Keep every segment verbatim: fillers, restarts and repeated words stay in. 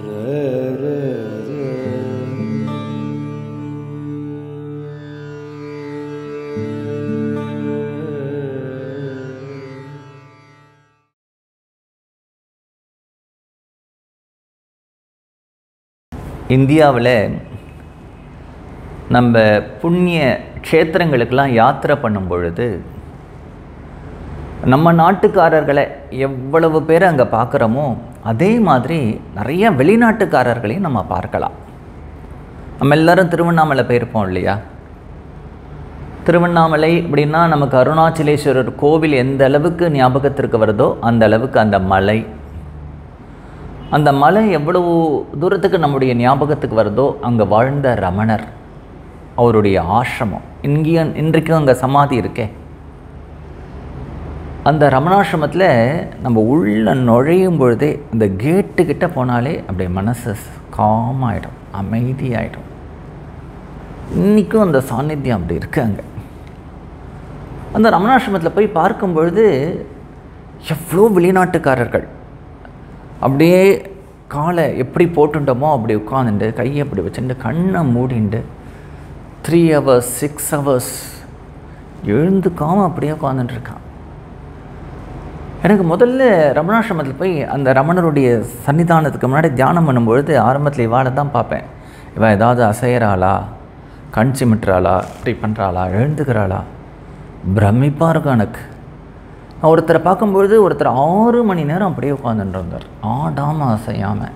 இந்தியாவில் நம்ம புண்ணிய க்ஷேத்திரங்களுக்கெல்லாம் யாத்திரை பண்ணும் பொழுது நம்ம நாட்டுக்காரர்களை எவ்வளவு பேர் அங்கே பார்க்குறோமோ அதே மாதிரி நிறைய வெளிநாட்டுக்காரர்களையும் நம்ம பார்க்கலாம். நம்ம எல்லோரும் திருவண்ணாமலை போயிருப்போம் இல்லையா? திருவண்ணாமலை அப்படின்னா நமக்கு அருணாச்சலேஸ்வரர் கோவில் எந்த அளவுக்கு ஞாபகத்திற்கு வருதோ அந்த அளவுக்கு அந்த மலை, அந்த மலை எவ்வளவு தூரத்துக்கு நம்முடைய ஞாபகத்துக்கு வருதோ அங்கே வாழ்ந்த ரமணர், அவருடைய ஆசிரமம், இங்கேயும் இன்றைக்கும் அங்கே சமாதி இருக்கே. அந்த ரமணாசிரமத்தில் நம்ம உள்ள நுழையும் பொழுதே அந்த கேட்டுக்கிட்ட போனாலே அப்படியே மனசு காமாயிடும், அமைதியாயிடும். இன்றைக்கும் அந்த சாநித்தியம் அப்படி இருக்கு. அங்கே அந்த ரமணாசிரமத்தில் போய் பார்க்கும் பொழுது எவ்வளோ வெளிநாட்டுக்காரர்கள் அப்படியே காலை எப்படி போட்டுட்டோமோ அப்படி உட்காந்துட்டு கையை அப்படி வச்சுட்டு கண்ணை மூடிண்டு த்ரீ ஹவர்ஸ் சிக்ஸ் ஹவர்ஸ் எழுந்துக்காமல் அப்படியே உட்காந்துட்டுருக்கான். எனக்கு முதல்ல ரமணாசிரமத்தில் போய் அந்த ரமணருடைய சன்னிதானத்துக்கு முன்னாடி தியானம் பண்ணும்பொழுது ஆரம்பத்தில் இவாளை தான் பார்ப்பேன். இவள் ஏதாவது அசைகிறாளா, கண் சிமிட்டுறாளா, இப்படி பண்ணுறாளா, எழுந்துக்கிறாளா, பிரமிப்பாக இருக்கும் எனக்கு. ஒருத்தரை பார்க்கும்பொழுது ஒருத்தர் ஆறு மணி நேரம் அப்படியே உட்காந்துட்டு இருந்தார், ஆடாமல் அசையாமல்.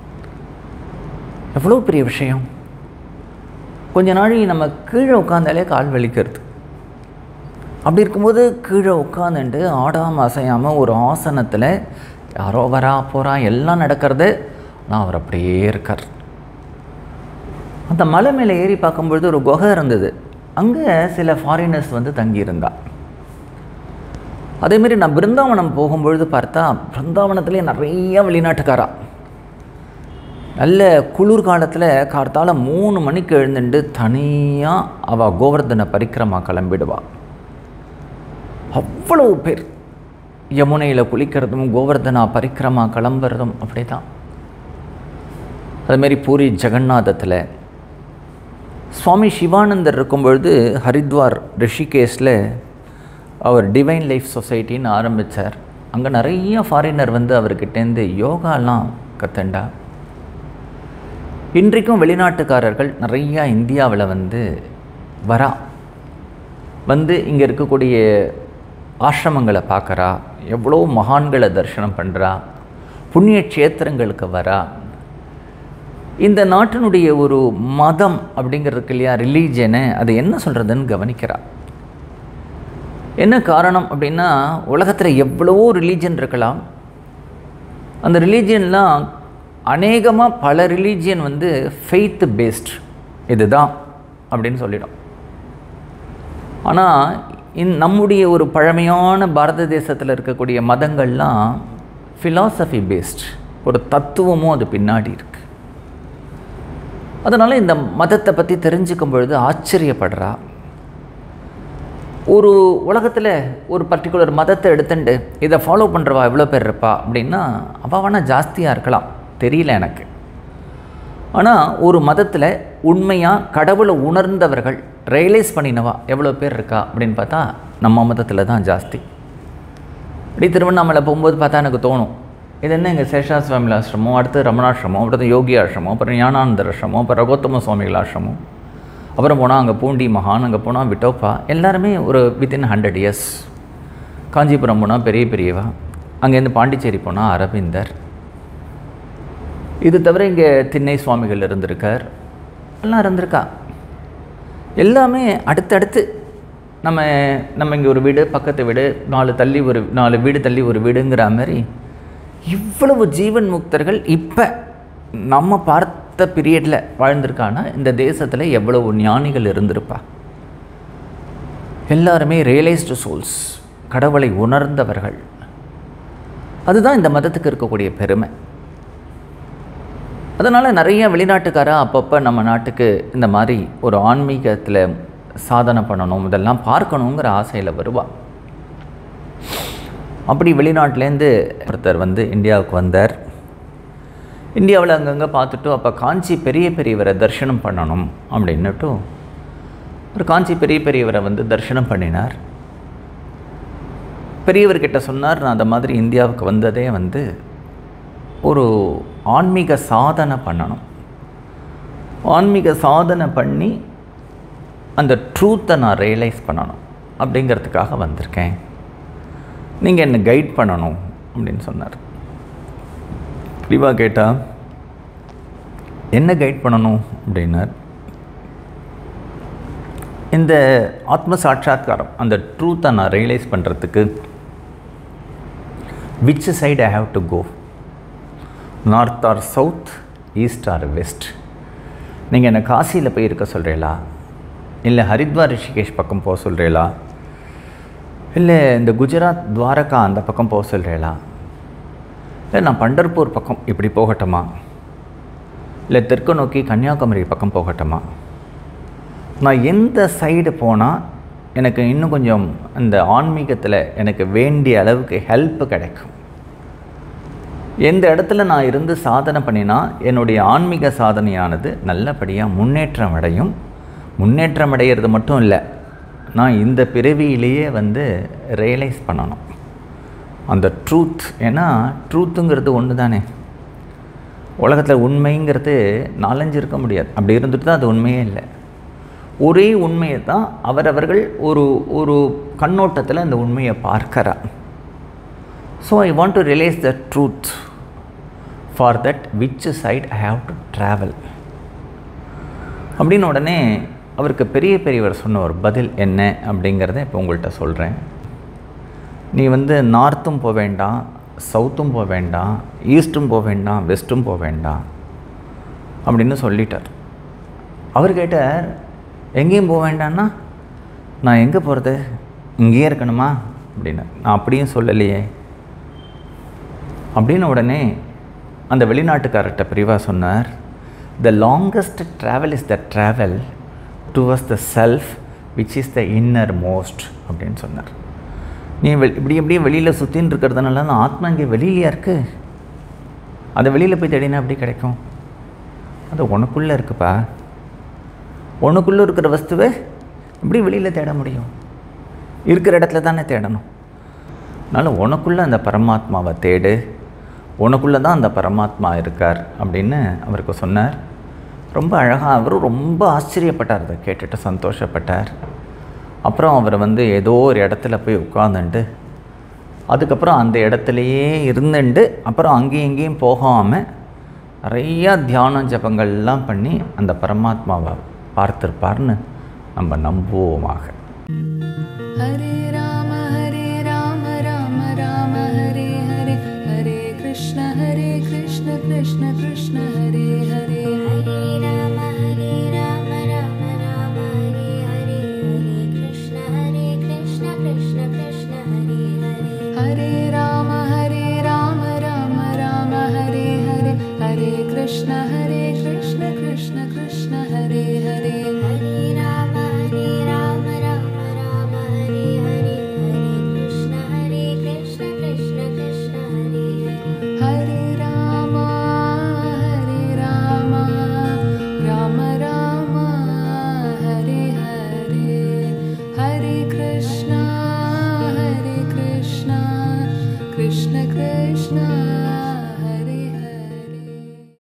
எவ்வளோ பெரிய விஷயம். கொஞ்ச நாள் நம்ம கீழே உட்காந்தாலே கால் வலிக்கிறது. அப்படி இருக்கும்போது கீழே உட்காந்துட்டு ஆடாமல் அசையாமல் ஒரு ஆசனத்தில் யாரோ வரா போகிறா எல்லாம் நடக்கிறது, நான் அவர் அப்படியே இருக்கார். அந்த மலை மேலே ஏறி பார்க்கும்பொழுது ஒரு குகை இருந்தது, அங்கே சில ஃபாரினர்ஸ் வந்து தங்கியிருந்தா. அதேமாரி நான் பிருந்தாவனம் போகும்பொழுது பார்த்தா பிருந்தாவனத்துலேயே நிறைய வெளிநாட்டுக்காரா. நல்ல குளிர்காலத்தில் கார்த்தால மூணு மணிக்கு எழுந்துட்டு தனியாக அவள் கோவர்தன பரிக்கிரமா கிளம்பிடுவாள். அவ்வளவு பேர் யமுனையில் குளிக்கிறதும் கோவர்தனா பரிக்கிரமா கிளம்புறதும் அப்படி தான். அதுமாரி பூரி ஜெகநாதத்தில் சுவாமி சிவானந்தர் இருக்கும்பொழுது ஹரித்வார் ரிஷிகேஷில் அவர் டிவைன் லைஃப் சொசைட்டின்னு ஆரம்பித்தார். அங்கே நிறைய ஃபாரினர் வந்து அவர்கிட்டேருந்து யோகாலாம் கற்றுண்டா. இன்றைக்கும் வெளிநாட்டுக்காரர்கள் நிறையா இந்தியாவில் வந்து வரா, வந்து இங்கே இருக்கக்கூடிய ஆசிரமங்களை பார்க்குறா, எவ்வளோ மகான்களை தரிசனம் பண்ணுறா, புண்ணிய க்ஷேத்திரங்களுக்கு வரா. இந்த நாட்டினுடைய ஒரு மதம் அப்படிங்கிறதுக்கு இல்லையா, ரிலீஜனை, அது என்ன சொல்கிறதுன்னு கவனிக்கிறா. என்ன காரணம் அப்படின்னா, உலகத்தில் எவ்வளவோ ரிலீஜன் இருக்கலாம். அந்த ரிலீஜியன்லாம் அநேகமாக பல ரிலீஜியன் வந்து ஃபெய்த் பேஸ்ட், இதுதான் அப்படின்னு சொல்லிடும். ஆனால் இந் நம்முடைய ஒரு பழமையான பாரத தேசத்தில் இருக்கக்கூடிய மதங்கள்லாம் ஃபிலாசபி பேஸ்ட், ஒரு தத்துவமும் அது பின்னாடி இருக்குது. அதனால் இந்த மதத்தை பற்றி தெரிஞ்சுக்கும் பொழுது ஆச்சரியப்படுறா. ஒரு உலகத்தில் ஒரு பர்டிகுலர் மதத்தை எடுத்துட்டு இதை ஃபாலோ பண்ணுறவா எவ்வளோ பேர் இருப்பா அப்படின்னா, அவள் வேணால் ஜாஸ்தியாக இருக்கலாம், தெரியல எனக்கு. ஆனால் ஒரு மதத்தில் உண்மையாக கடவுளை உணர்ந்தவர்கள் ரியலைஸ் பண்ணினவா எவ்வளோ பேர் இருக்கா அப்படின்னு பார்த்தா நம்ம மதத்தில் தான் ஜாஸ்தி. இப்படி திருவண்ணாமலை போகும்போது பார்த்தா எனக்கு தோணும், இது என்ன எங்கள் சேஷா சுவாமிகள் ஆசிரமம், அடுத்து ரமணாசிரமம், அடுத்து யோகி ஆசிரமம், அப்புறம் ஞானானந்தர் ஆசிரமம், அப்புறம் ரகோத்தம சுவாமிகள் ஆசிரமம், அப்புறம் போனால் அங்கே பூண்டி மகான், அங்கே போனால் விட்டோப்பா, எல்லாருமே ஒரு வித்தின் ஹண்ட்ரட் இயர்ஸ். காஞ்சிபுரம் போனால் பெரிய பெரியவா, அங்கேருந்து பாண்டிச்சேரி போனால் அரவிந்தர். இது தவிர இங்கே திண்ணை சுவாமிகள் இருந்திருக்கார், எல்லாம் இருந்திருக்கா. எல்லாமே அடுத்தடுத்து நம்ம நம்ம இங்கே ஒரு வீடு, பக்கத்து வீடு, நாலு தள்ளி ஒரு நாலு வீடு தள்ளி ஒரு வீடுங்கிற மாதிரி இவ்வளவு ஜீவன் முக்தர்கள் இப்போ நம்ம பார்த்த பீரியடில் வாழ்ந்திருக்கானா, இந்த தேசத்தில் எவ்வளவு ஞானிகள் இருந்திருப்பா. எல்லாருமே ரியலைஸ்டு சோல்ஸ், கடவுளை உணர்ந்தவர்கள். அதுதான் இந்த மதத்துக்கு இருக்கக்கூடிய பெருமை. அதனால் நிறைய வெளிநாட்டுக்காரா அப்பப்போ நம்ம நாட்டுக்கு இந்த மாதிரி ஒரு ஆன்மீகத்தில் சாதனை பண்ணணும், இதெல்லாம் பார்க்கணுங்கிற ஆசையில் வருவாள். அப்படி வெளிநாட்டிலேருந்து ஒருத்தர் வந்து இந்தியாவுக்கு வந்தார். இந்தியாவில் அங்கங்கே பார்த்துட்டு அப்போ காஞ்சி பெரிய பெரியவரை தரிசனம் பண்ணணும் அப்படின்னுட்டு ஒரு காஞ்சி பெரிய பெரியவரை வந்து தரிசனம் பண்ணினார். பெரியவர்கிட்ட சொன்னார், நான் அந்த மாதிரி இந்தியாவுக்கு வந்ததே வந்து ஒரு ஆன்மீக சாதனை பண்ணணும், ஆன்மீக சாதனை பண்ணி அந்த ட்ரூத்தை நான் ரியலைஸ் பண்ணணும் அப்படிங்கிறதுக்காக வந்திருக்கேன், நீங்கள் என்னை கைட் பண்ணணும் அப்படின்னு சொன்னார். பிரிவா கேட்டால் என்ன கைட் பண்ணணும் அப்படின்னார். இந்த ஆத்ம சாட்சாத்காரம் அந்த ட்ரூத்தை நான் ரியலைஸ் பண்ணுறதுக்கு which side I have to go, north or south, east or west? நீங்கள் என்னை காசியில் போய் இருக்க சொல்கிறீங்களா, இல்லை ஹரித்வார் ரிஷிகேஷ் பக்கம் போக சொல்கிறீங்களா, இல்லை இந்த குஜராத் துவாரகா அந்த பக்கம் போக சொல்கிறீங்களா, இல்லை நான் பண்டர்பூர் பக்கம் இப்படி போகட்டுமா, இல்லை தெற்கு நோக்கி கன்னியாகுமரி பக்கம் போகட்டுமா? நான் எந்த சைடு போனால் எனக்கு இன்னும் கொஞ்சம் அந்த ஆன்மீகத்தில் எனக்கு வேண்டிய அளவுக்கு ஹெல்ப் கிடைக்கும், எந்த இடத்துல நான் இருந்து சாதனை பண்ணினா என்னுடைய ஆன்மீக சாதனையானது நல்லபடியாக முன்னேற்றம் அடையும். முன்னேற்றம் அடைகிறது மட்டும் இல்லை, நான் இந்த பிறவியிலேயே வந்து ரியலைஸ் பண்ணணும் அந்த ட்ரூத். ஏன்னா ட்ரூத்துங்கிறது ஒன்று தானே, உலகத்தில் உண்மைங்கிறது நாலஞ்சு இருக்க முடியாது, அப்படி இருந்துட்டு தான் அது உண்மையே இல்லை. ஒரே உண்மையை தான் அவரவர்கள் ஒரு ஒரு கண்ணோட்டத்தில் அந்த உண்மையை பார்க்கிறார். So I want to realise the truth, for that which side I have to travel அப்படின்னு உடனே அவருக்கு பெரிய பெரியவர் சொன்ன ஒரு பதில் என்ன அப்படிங்கிறத இப்போ உங்கள்கிட்ட சொல்கிறேன். நீ வந்து நார்த்தும் போக வேண்டாம், சவுத்தும் போக வேண்டாம், ஈஸ்ட்டும் போக வேண்டாம், வெஸ்ட்டும் போக வேண்டாம் அப்படின்னு சொல்லிட்டார். அவர் கேட்டார், எங்கேயும் போக வேண்டான்னா நான் எங்கே போகிறது, இங்கேயே இருக்கணுமா அப்படின்னு. நான் அப்படியும் சொல்லலையே அப்படின்னு உடனே அந்த வெளிநாட்டுக்காரர்கிட்ட பிரிவா சொன்னார், the longest travel is the travel towards the self which is the innermost அப்படின்னு சொன்னார். நீ வெ இப்படி எப்படியும் வெளியில் சுற்றின்னு இருக்கிறதுனால தான் ஆத்மா இங்கே வெளியிலையா இருக்குது, அதை வெளியில் போய் தேடினா எப்படி கிடைக்கும்? அது உனக்குள்ளே இருக்குப்பா, உனக்குள்ளே இருக்கிற வஸ்துவை எப்படி வெளியில் தேட முடியும்? இருக்கிற இடத்துல தானே தேடணும். அதனால் உனக்குள்ளே அந்த பரமாத்மாவை தேடு, உனக்குள்ளே தான் அந்த பரமாத்மா இருக்கார் அப்படின்னு அவருக்கு சொன்னார். ரொம்ப அழகாக அவரும் ரொம்ப ஆச்சரியப்பட்டார், அதை கேட்டுட்டு சந்தோஷப்பட்டார். அப்புறம் அவர் வந்து ஏதோ ஒரு இடத்துல போய் உட்காந்துட்டு அதுக்கப்புறம் அந்த இடத்துலையே இருந்துட்டு அப்புறம் அங்கேயும் இங்கேயும் போகாமல் நிறையா தியானம் ஜபங்கள்லாம் பண்ணி அந்த பரமாத்மாவை பார்த்துருப்பார்னு நம்ம நம்புவோமாக.